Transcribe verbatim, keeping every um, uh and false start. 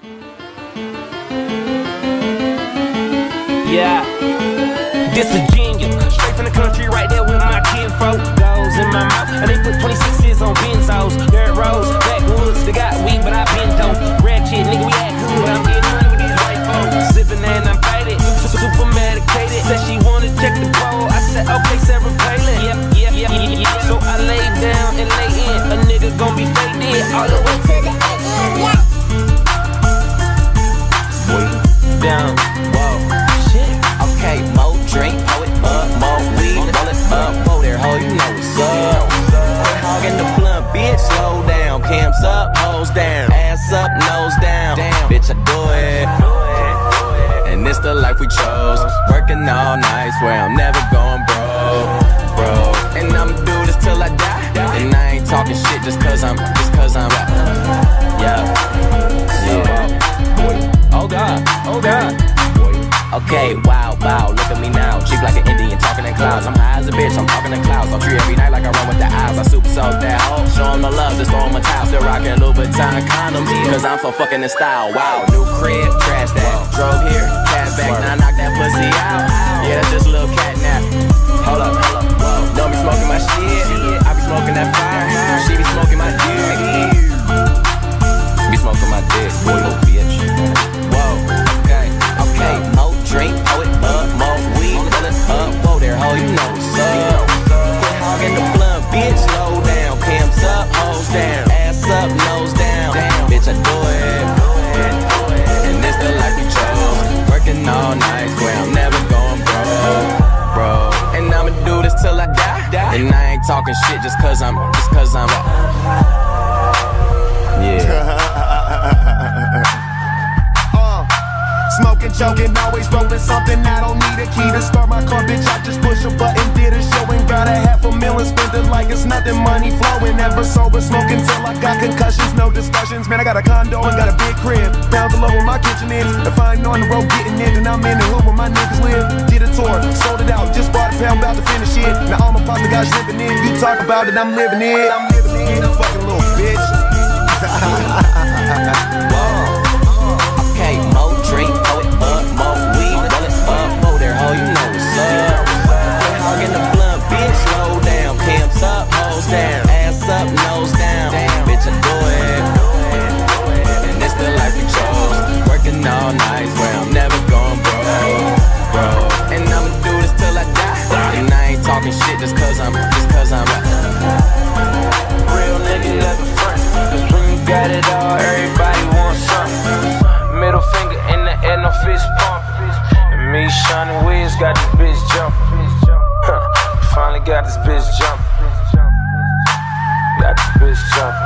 Yeah, this Virginia, straight from the country, right there with my kinfolk. Goes in my mouth, and they put twenty-sixes on benzos. Dirt roads, backwoods, they got weed, but I been dope. Ratchet, nigga, we act cool, but I'm getting money with these white folks. Sipping and I'm faded, super medicated. Said she wanna check the pole, I said okay, Sarah Palin. Yep, yep, yep, yep, yep. So I lay down and lay in, a nigga gon' be faded all the way to the end. Way down, whoa. Okay, more drink, pull it up, more weed, roll it up, whoa there, ho, you know what's up. Quit hogging the blunt, bitch, slow down. Cams up, hoes down, ass up, nose down. Damn, bitch, I do it. And it's the life we chose. Working all night, swear I'm never going broke, bro. And I'ma do this till I die. And I ain't talking shit just cause I'm, just cause I'm, yeah, yeah. Oh God, oh God. Okay, wow, wow, look at me now. Cheap like an Indian, talking in clouds. I'm high as a bitch, I'm talking in clouds. I'm tree every night like I run with the eyes. I super soak that hoe, show them the love, just throw them a towel. Still rocking Louboutin condoms, cause I'm so fucking in style. Wow, new crib, trash that. Drove here, cash back, now knock that pussy out. Yeah, that's just a little cat nap. Hold up, hold up, whoa. Don't be smoking my shit, I be smoking that fire. She be smoking my dick, be smoking my dick, boy, little bitch. Whoa, okay, okay, mo drink, pull it up, more weed, roll it up, whoa there, ho, you know what's up. Quit hogging the blunt, bitch, slow down. Cams up, hoes down, ass up, nose down. Damn, bitch, I do it. And this the life we chose. Working all night, swear I'm never going broke, bro. And I'ma do this till I die. And I ain't talking shit just cause I'm, just cause I'm, yeah. Smoking, choking, always rolling something. I don't need a key to start my car, bitch. I just push a button, did a show and got a half a million. Spend it like it's nothing, money flowing. Never sober, smoking till I got concussions. No discussions, man. I got a condo and got a big crib. Pound below where my kitchen is. If I ain't on the road getting it, then I'm in the hood where my niggas live. Did a tour, sold it out, just bought a pound, about to finish it. Now all my pasta guys living in. You talk about it, I'm living it. I'm living it, you fucking little bitch. Whoa. Okay, more drink, pull it up, more weed, roll it up, whoa there, ho, you know what's up. Quit hogging the blunt, bitch, slow down. Cams up, hoes down, ass up, nose down. Damn, bitch, I do it. And it's the life we chose. Working all night, swear I'm never going broke, bro. And I'ma do this till I die. And I ain't talking shit just cause I'm, just cause I'm Real nigga never front, cause when you got it all, everybody wants something. Middle finger in the air, no fist pump. And me, Sean and Wiz got this bitch jumping. Huh, finally got this bitch jumping. Got this bitch jumping.